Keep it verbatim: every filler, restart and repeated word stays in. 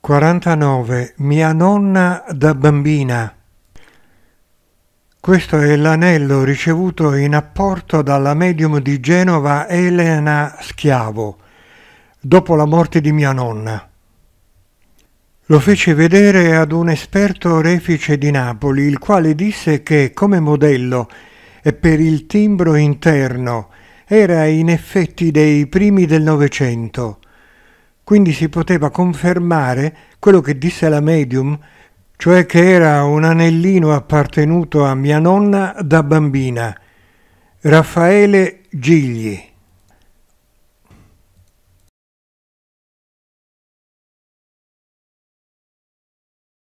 quarantanove. Mia nonna da bambina. Questo è l'anello ricevuto in apporto dalla medium di Genova Elena Schiavo, dopo la morte di mia nonna. Lo fece vedere ad un esperto orefice di Napoli, il quale disse che come modello e per il timbro interno era in effetti dei primi del Novecento. Quindi si poteva confermare quello che disse la medium, cioè che era un anellino appartenuto a mia nonna da bambina, Raffaele Gigli.